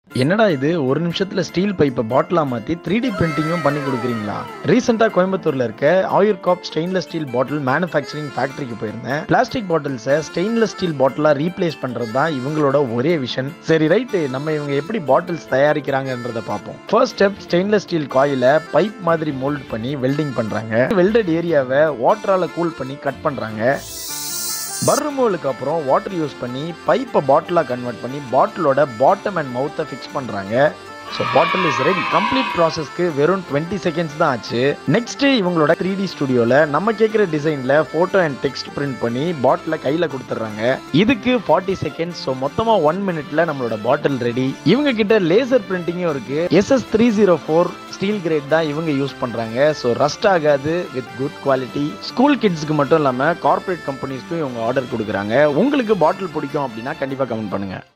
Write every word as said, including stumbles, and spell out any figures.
என்னடா இது ஒரு நிமிஷத்துல ஸ்டீல் பைப்பை பாட்டிலா மாத்தி த்ரீ டி பிரிண்டிங்கும் பண்ணி கொடுக்குறீங்களா? ரீசெண்டா கோயம்புத்தூர்ல இருக்க ஆயுர் காப் ஸ்டெயின்லெஸ் ஸ்டீல் பாட்டில் மேனுஃபேக்சரிங் ஃபேக்டரிக்கு போயிருந்தேன். பிளாஸ்டிக் பாட்டில்ஸை ஸ்டெயின்லெஸ் ஸ்டீல் பாட்டிலா ரீப்ளேஸ் பண்றது தான் இவங்களோட ஒரே விஷன். சரி ரைட்டு, நம்ம இவங்க எப்படி பாட்டில்ஸ் தயாரிக்கிறாங்கன்றத பார்ப்போம். ஃபர்ஸ்ட் ஸ்டெப், ஸ்டெயின்லெஸ் ஸ்டீல் காயில பைப் மாதிரி மோல்ட் பண்ணி வெல்டிங் பண்றாங்க. வெல்டட் ஏரியாவை வாட்டரால கூல் பண்ணி கட் பண்றாங்க. பர்ரமோலுக்கு அப்புறம் வாட்டர் யூஸ் பண்ணி பைப்பை பாட்டிலாக கன்வெர்ட் பண்ணி பாட்டிலோட பாட்டம் அண்ட் மவுத்தை ஃபிக்ஸ் பண்ணுறாங்க. So bottle is ready. Complete ப்ராசஸ்க்கு வெறும் டுவெண்ட்டி செகண்ட்ஸ் தான் ஆச்சு. நெக்ஸ்ட் இவங்களோட த்ரீ டி ஸ்டுடியோவில் நம்ம கேட்குற டிசைனில் ஃபோட்டோ அண்ட் டெக்ஸ்ட் பிரிண்ட் பண்ணி பாட்டிலை கையில் கொடுத்துட்றாங்க. இதுக்கு ஃபார்ட்டி செகண்ட்ஸ். ஸோ மொத்தமாக ஒன் மினிட்ல நம்மளோட பாட்டில் ரெடி. இவங்க கிட்ட லேசர் பிரிண்டிங்கும் இருக்கு. S S three zero four steel grade தான் இவங்க யூஸ் பண்றாங்க. ஸோ ரஸ்ட் ஆகாது, வித் குட் குவாலிட்டி. ஸ்கூல் கிட்ஸ்க்கு மட்டும் இல்லாமல் கார்பரேட் கம்பெனிஸ்க்கும் இவங்க ஆர்டர் கொடுக்குறாங்க. உங்களுக்கு பாட்டில் பிடிக்கும் அப்படின்னா கண்டிப்பாக கமெண்ட் பண்ணுங்க.